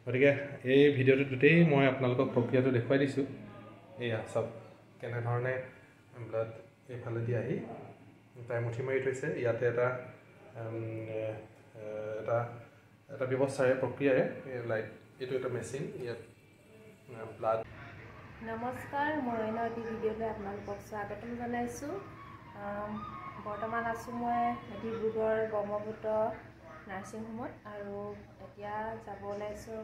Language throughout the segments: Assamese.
গতিকে এই ভিডিঅ'টোত গোটেই মই আপোনালোকক প্ৰক্ৰিয়াটো দেখুৱাই দিছোঁ। এয়া চাওক কেনেধৰণে ব্লাড এইফালেদি আহি তাই মুঠি মাৰি থৈছে। ইয়াতে এটা ব্যৱস্থাৰে প্ৰক্ৰিয়াৰে লাইট এইটো এটা মেচিন ইয়াত ব্লাড। নমস্কাৰ, মই অন্য এটি ভিডিঅ'লৈ আপোনালোকক স্বাগতম জনাইছোঁ। বৰ্তমান আছোঁ মই ডিব্ৰুগড় ব্ৰহ্মপুত্ৰ নাৰ্ছিং হোমত আৰু এতিয়া যাব ওলাইছোঁ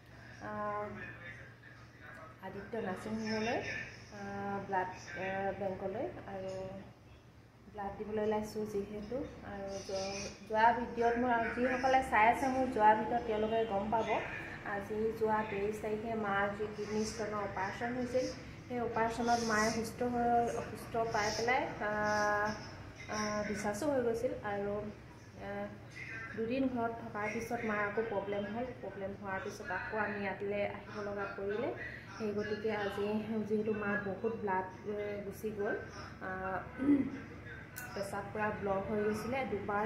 আদিত্য নাৰ্ছিং হোমলৈ, ব্লাড বেংকলৈ আৰু ব্লাড দিবলৈ ওলাইছোঁ যিহেতু। আৰু যোৱা ভিডিঅ'ত মোৰ যিসকলে চাই আছে মোৰ যোৱা ভিডিঅ'ত তেওঁলোকে গম পাব আজি যোৱা 23 তাৰিখে মাৰ যি কিডনী ষ্টনৰ অপাৰেশ্যন হৈছিল। সেই অপাৰেশ্যনত মায়ে অসুস্থ পাই পেলাই ডিছচাৰ্জো হৈ গৈছিল আৰু দুদিন ঘৰত থকাৰ পিছত মাৰ আকৌ প্ৰব্লেম হ'ল। প্ৰব্লেম হোৱাৰ পিছত আকৌ আমি ইয়ালৈ আহিব লগা কৰিলে। সেই গতিকে আজি যিহেতু মাৰ বহুত ব্লাড গুচি গ'ল, পেচাব পূৰা ব্লক হৈ গৈছিলে, দুবাৰ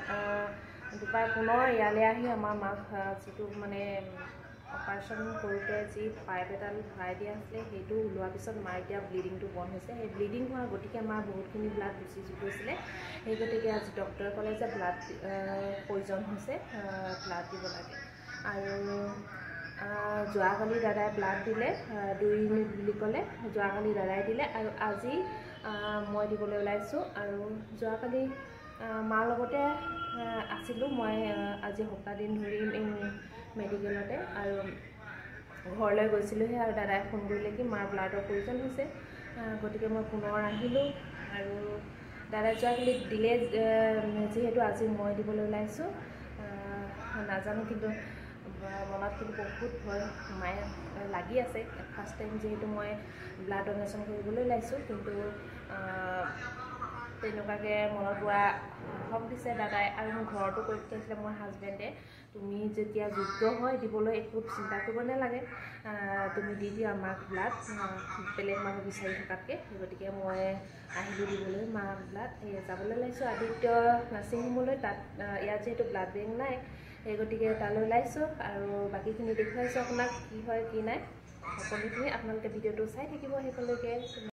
পুনৰ ইয়ালৈ আহি আমাৰ মাক যিটো মানে অপাৰেশ্যন কৰোঁতে যি পাইপ এডাল ভৰাই দিয়া আছিলে সেইটো ওলোৱাৰ পিছত মাৰ এতিয়া ব্লিডিংটো বন্ধ হৈছে। সেই ব্লিডিং হোৱাৰ গতিকে মাৰ বহুতখিনি ব্লাড গুচি গৈছিলে। সেই গতিকে আজি ডক্টৰে ক'লে যে ব্লাড প্ৰয়োজন হৈছে, ব্লাড দিব লাগে। আৰু যোৱাকালি দাদাই ব্লাড দিলে, 2 ইউনিট বুলি ক'লে। যোৱাকালি দাদাই দিলে আৰু আজি মই দিবলৈ ওলাইছোঁ। আৰু যোৱাকালি মাৰ লগতে আছিলোঁ মই আজি সপ্তাহ দিন ধৰি মেডিকেলতে, আৰু ঘৰলৈ গৈছিলোঁহে আৰু দাদাই ফোন কৰিলে কি মাৰ ব্লাডৰ প্ৰয়োজন হৈছে। গতিকে মই পুনৰ আহিলোঁ আৰু দাদাই যোৱাকালি দিলে যিহেতু আজি মই দিবলৈ ওলাইছোঁ। নাজানো কিন্তু মনত কিন্তু বহুত ভয় মায়ে লাগি আছে। ফাৰ্ষ্ট টাইম যিহেতু মই ব্লাড ডনেশ্যন কৰিবলৈ ওলাইছোঁ, কিন্তু তেনেকুৱাকৈ মনত পুৰা সাহস দিছে দাদাই। আৰু মোৰ ঘৰতো কৈ পঠিয়াইছিলে মোৰ হাজবেণ্ডে, তুমি যেতিয়া যোগ্য হয় দিবলৈ একো চিন্তা কৰিব নালাগে, তুমি দি দিয়া আমাক ব্লাড, বেলেগ মানুহ বিচাৰি থকাতকৈ। গতিকে মই আহিলোঁ দিবলৈ মাক ব্লাড। যাবলৈ ওলাইছোঁ আদিত্য নাৰ্ছিং হোমলৈ। তাত ইয়াত যিহেতু ব্লাড বেংক নাই, সেই গতিকে তালৈ ওলাইছোঁ আৰু বাকীখিনি দেখুৱাইছোঁ আপোনাক কি হয় কি নাই সকলোখিনি। আপোনালোকে ভিডিঅ'টো চাই থাকিব শেষলৈকে।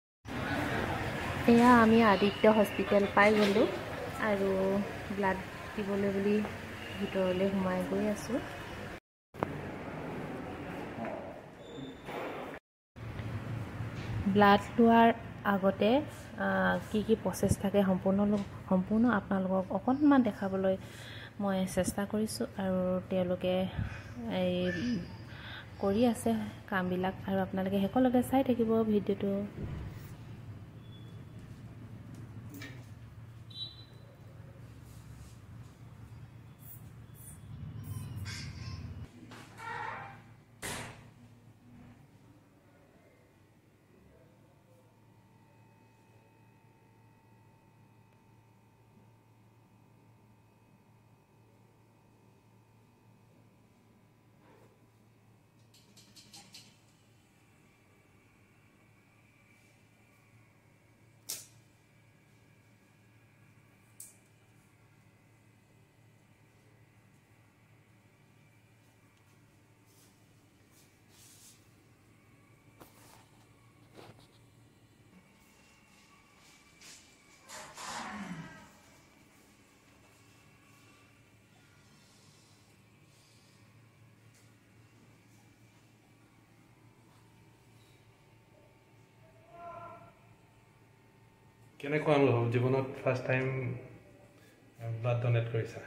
এয়া আমি আদিত্য হস্পিটেল পাই গ'লোঁ আৰু ব্লাড দিবলৈ বুলি ভিতৰলৈ সোমাই গৈ আছোঁ। ব্লাড লোৱাৰ আগতে কি কি প্ৰচেছ থাকে সম্পূৰ্ণ আপোনালোকক অকণমান দেখাবলৈ মই চেষ্টা কৰিছোঁ। আৰু তেওঁলোকে এই কৰি আছে কামবিলাক, আৰু আপোনালোকে শেষলৈকে চাই থাকিব ভিডিঅ'টো। কেনেকুৱা অনুভৱ জীৱনত ফাৰ্ষ্ট টাইম ব্লাড ডনেট কৰিছা?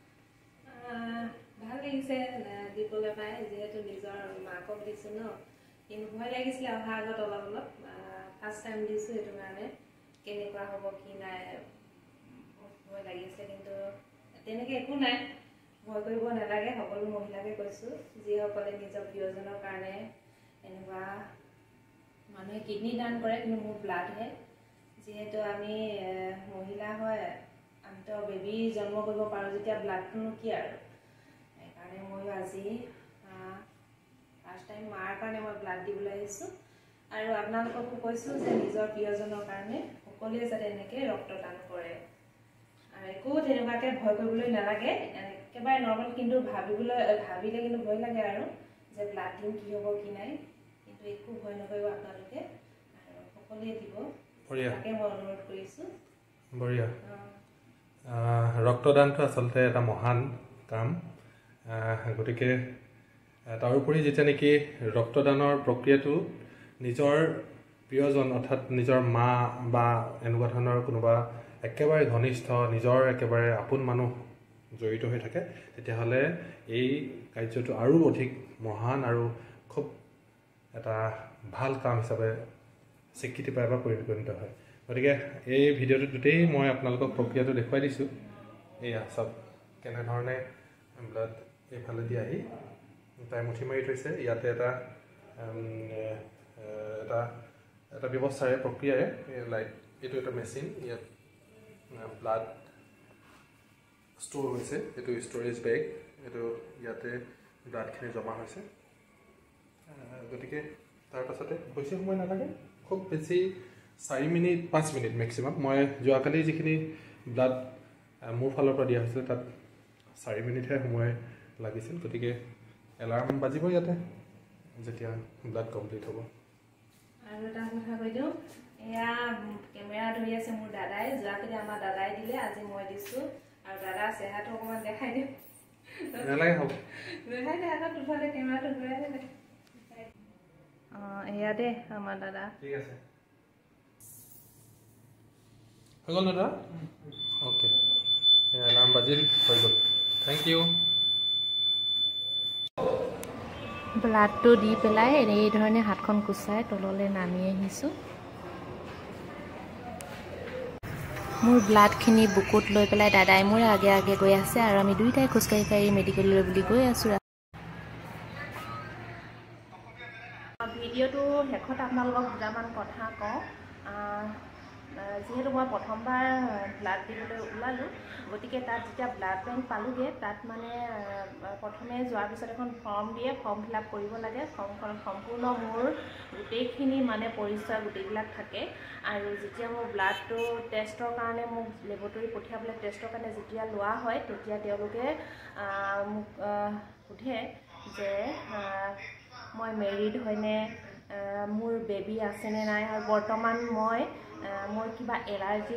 ভাল লাগিছে দিবলৈ পাই, যিহেতু নিজৰ মাকক দিছোঁ ন। কিন্তু ভয় লাগিছিলে অহাৰ আগত অলপ ফাৰ্ষ্ট টাইম দিছোঁ, সেইটো কাৰণে কেনেকুৱা হ'ব কি নাই ভয় লাগিছে। কিন্তু তেনেকৈ একো নাই, ভয় কৰিব নালাগে। সকলো মহিলাকে কৈছোঁ যিসকলে নিজৰ প্ৰিয়জনৰ কাৰণে এনেকুৱা মানুহে কিডনী দান কৰে, কিন্তু মোৰ ব্লাডহে। যিহেতু আমি মহিলা হয়, আমিতো বেবী জন্ম কৰিব পাৰোঁ যেতিয়া ব্লাডটোনো কি আৰু। সেইকাৰণে ময়ো আজি ফাৰ্ষ্ট টাইম মাৰ কাৰণে মই ব্লাড দিবলৈ আহিছোঁ। আৰু আপোনালোককো কৈছোঁ যে নিজৰ প্ৰিয়জনৰ কাৰণে সকলোৱে যাতে এনেকৈ ৰক্তদান কৰে। আৰু একো তেনেকুৱাকৈ ভয় কৰিবলৈ নালাগে, একেবাৰে নৰ্মেল। কিন্তু ভাবিলে কিন্তু ভয় লাগে আৰু যে ব্লাড দিম কি হ'ব কি নাই, কিন্তু একো ভয় নকৰিব আপোনালোকে, সকলোৱে দিব, তাকে মই অনুৰোধ কৰিছোঁ। বঢ়িয়া। ৰক্তদানটো আচলতে এটা মহান কাম, গতিকে তাৰোপৰি যেতিয়া নেকি ৰক্তদানৰ প্ৰক্ৰিয়াটো নিজৰ প্ৰিয়জন অৰ্থাৎ নিজৰ মা বা এনেকুৱা ধৰণৰ কোনোবা একেবাৰে ঘনিষ্ঠ নিজৰ একেবাৰে আপোন মানুহ জড়িত হৈ থাকে, তেতিয়াহ'লে এই কাৰ্যটো আৰু অধিক মহান আৰু খুব এটা ভাল কাম হিচাপে স্বীকৃতি পায় বা পৰিগণিত হয়। গতিকে এই ভিডিঅ'টোত গোটেই মই আপোনালোকক প্ৰক্ৰিয়াটো দেখুৱাই দিছোঁ। এয়া চাওক কেনেধৰণে ব্লাড এইফালেদি আহি তাই মুঠি মাৰি থৈছে। ইয়াতে এটা এটা ব্যৱস্থাৰে প্ৰক্ৰিয়াৰে লাইক এইটো এটা মেচিন, ইয়াত ব্লাড ষ্ট'ৰ হৈছে, এইটো ষ্ট'ৰেজ বেগ, এইটো ইয়াতে ব্লাডখিনি জমা হৈছে। গতিকে তাৰপাছতে বেছি সময় নালাগে, খুব বেছি 4 মিনিট 5 মিনিট মেক্সিমাম। মই যোৱাকালি যিখিনি ব্লাড মোৰ ফালৰ পৰা দিয়া হৈছিলে তাত 4 মিনিটহে সময় লাগিছিল। গতিকে এলাৰ্ম বাজিব ইয়াতে যেতিয়া ব্লাড কমপ্লিট হ'ব। আৰু এটা কথা কৈ দিওঁ, এয়া কেমেৰা ধৰি আছে মোৰ দাদাই, যোৱাকালি আমাৰ দাদাই দিলে, আজি মই দিছোঁ। আৰু দাদাৰ চেহেৰাটো অকণমান দেখাই দিওঁ। নালাগে হ'ব, দেখাই দে আকৌ দুফালে কেমেৰাটো ঘূৰাই দে। এয়া দে আমাৰ দাদা। ঠিক আছে, হৈ গ'ল দাদা? অ'কে, এলাৰ্ম বাজিল, হৈ গ'ল। Thank U. ব্লাডটো দি পেলাই এই ধৰণে হাতখন কুচাই তললৈ নামি আহিছোঁ। মোৰ ব্লাডখিনি বুকুত লৈ পেলাই দাদাই মোৰ আগে আগে গৈ আছে, আৰু আমি দুয়োটাই খোজকাঢ়ি কাঢ়ি মেডিকেললৈ বুলি গৈ আছোঁ। ভিডিঅ'টো শেষত আপোনালোকক দুটামান কথা কওঁ। যিহেতু মই প্ৰথমবাৰ ব্লাড দিবলৈ ওলালোঁ, গতিকে তাত যেতিয়া ব্লাড বেংক পালোঁগৈ, তাত মানে প্ৰথমে যোৱাৰ পিছত এখন ফৰ্ম দিয়ে, ফৰ্ম ফিল আপ কৰিব লাগে। ফৰ্মখনত সম্পূৰ্ণ মোৰ গোটেইখিনি মানে পৰিচয় গোটেইবিলাক থাকে। আৰু যেতিয়া মোৰ ব্লাডটো টেষ্টৰ কাৰণে মোক লেবৰেটৰী পঠিয়াবলৈ টেষ্টৰ কাৰণে যেতিয়া লোৱা হয়, তেতিয়া তেওঁলোকে মোক সোধে যে মই মেৰিড হয়নে, মোৰ বেবী আছেনে নাই, আৰু বৰ্তমান মোৰ কিবা এলাৰ্জি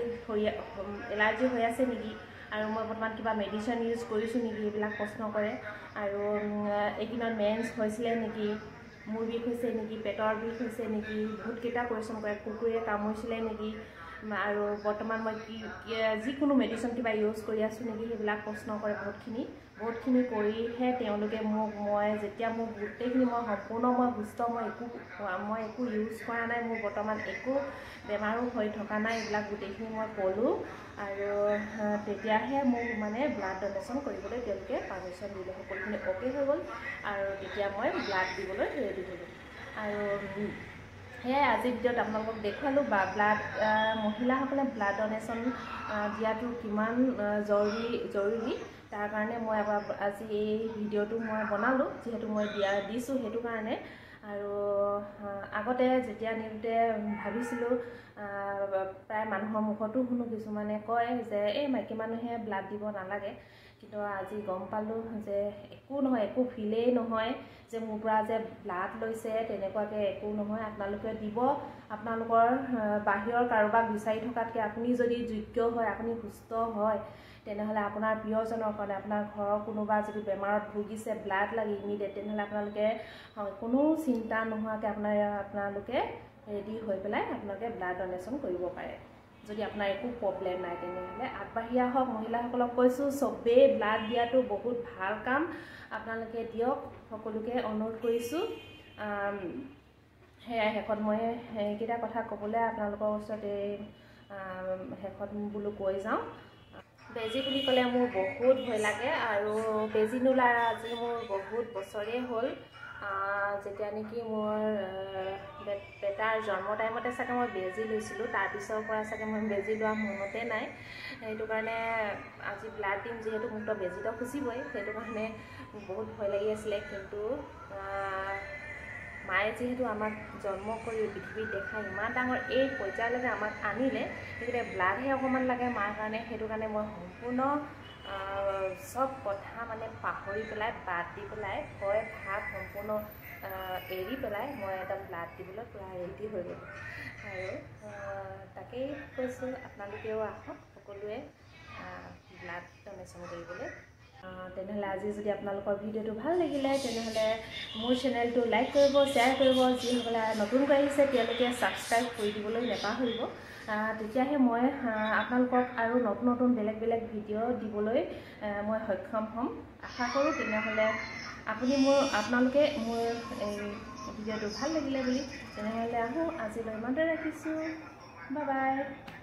হৈ আছে নেকি, আৰু মই বৰ্তমান কিবা মেডিচিন ইউজ কৰিছোঁ নেকি, এইবিলাক প্ৰশ্ন কৰে। আৰু এইদিনত মেন্স হৈছিলে নেকি, মূৰ বিষ হৈছে নেকি, পেটৰ বিষ হৈছে নেকি, বহুতকেইটা কুৱেশ্যন কৰে। কুকুৰে কামুৰিছিলে নেকি, আৰু বৰ্তমান মই যিকোনো মেডিচিন কিবা ইউজ কৰি আছোঁ নেকি, সেইবিলাক প্ৰশ্ন কৰে বহুতখিনি কৰিহে তেওঁলোকে যেতিয়া মোক গোটেইখিনি সম্পূৰ্ণ সুস্থ, মই একো ইউজ কৰা নাই, মোৰ বৰ্তমান একো বেমাৰো হৈ থকা নাই, এইবিলাক গোটেইখিনি মই ক'লোঁ। আৰু তেতিয়াহে মোক মানে ব্লাড ডনেশ্যন কৰিবলৈ তেওঁলোকে পাৰ্মিশ্যন দিলে। সকলোখিনি অ'কে হৈ গ'ল, আৰু তেতিয়া মই ব্লাড দিবলৈ ৰেডি হ'লোঁ। আৰু সেয়াই আজিৰ ভিডিঅ'ত আপোনালোকক দেখুৱালোঁ ব্লাড মহিলাসকলে ব্লাড ডনেশ্যন দিয়াটো কিমান জৰুৰী। তাৰ কাৰণে মই আজি এই ভিডিঅ'টো মই বনালোঁ, যিহেতু মই দিছোঁ সেইটো কাৰণে। আৰু আগতে যেতিয়া নিওঁতে ভাবিছিলোঁ, প্ৰায় মানুহৰ মুখতো শুনো, কিছুমানে কয় যে এই মাইকী মানুহে ব্লাড দিব নালাগে, কিন্তু আজি গম পালোঁ যে একো নহয়, একো ফিলেই নহয় যে মোৰ পৰা যে ব্লাড লৈছে, তেনেকুৱাকৈ একো নহয়। আপোনালোকে দিব, আপোনালোকৰ বাহিৰৰ কাৰোবাক বিচাৰি থকাতকৈ আপুনি যদি যোগ্য হয়, আপুনি সুস্থ হয়, তেনেহ'লে আপোনাৰ প্ৰিয়জনৰ কাৰণে, আপোনাৰ ঘৰৰ কোনোবা যদি বেমাৰত ভুগিছে, ব্লাড লাগে ইমিডিয়েট, তেনেহ'লে আপোনালোকে কোনো চিন্তা নোহোৱাকৈ আপোনালোকে ৰেডি হৈ পেলাই আপোনালোকে ব্লাড ডনেশ্যন কৰিব পাৰে। যদি আপোনাৰ একো প্ৰব্লেম নাই, তেনেহ'লে আগবাঢ়ি আহক। মহিলাসকলক কৈছোঁ, চবেই ব্লাড দিয়াটো বহুত ভাল কাম, আপোনালোকে দিয়ক, সকলোকে অনুৰোধ কৰিছোঁ। সেয়াই শেষত মই সেইকেইটা কথা ক'বলৈ আপোনালোকৰ ওচৰত শেষত বোলো কৈ যাওঁ। বেজী বুলি ক'লে মোৰ বহুত ভয় লাগে, আৰু বেজী নোলাৰ আজি মোৰ বহুত বছৰেই হ'ল। যেতিয়া নেকি মোৰ বেটাৰ জন্ম টাইমতে চাগে মই বেজী লৈছিলোঁ, তাৰপিছৰ পৰা চাগে মই বেজী লোৱা মনতে নাই। সেইটো কাৰণে আজি ব্লাড দিম, যিহেতু মোকতো বেজীটো খুচিবই, সেইটো কাৰণে বহুত ভয় লাগি আছিলে। কিন্তু মায়ে যিহেতু আমাক জন্ম কৰি পৃথিৱীত দেখাই ইমান ডাঙৰ এই পৰ্যায়লৈকে আমাক আনিলে, সেইকাৰণে ব্লাডহে অকণমান লাগে মাৰ কাৰণে। সেইটো কাৰণে মই সম্পূৰ্ণ চব কথা মানে পাহৰি পেলাই, বাদ দি পেলাই ভয় ভাৱ সম্পূৰ্ণ সম্পূৰ্ণ এৰি পেলাই মই এটা ব্লাড দিবলৈ পূৰা ৰেডি হৈ গ'লোঁ আৰু তাকেই কৈছোঁ আপোনালোকেও আহক সকলোৱে ব্লাড ডনেশ্যন কৰিবলৈ তেনেহ'লে আজি যদি আপোনালোকৰ ভিডিঅ'টো ভাল লাগিলে তেনেহ'লে মোৰ চেনেলটো লাইক কৰিব শ্বেয়াৰ কৰিব যিসকলে নতুনকৈ আহিছে তেওঁলোকে ছাবস্ক্ৰাইব কৰি দিবলৈ নেপাহৰিব তেতিয়াহে মই আপোনালোকক আৰু নতুন নতুন বেলেগ বেলেগ ভিডিঅ' দিবলৈ মই সক্ষম হ'ম আশা কৰোঁ তেনেহ'লে আপোনালোকে মোৰ এই ভিডিঅ'টো ভাল লাগিলে বুলি তেনেহ'লে আহোঁ আজিলৈ ইমানতে ৰাখিছোঁ বাই বাই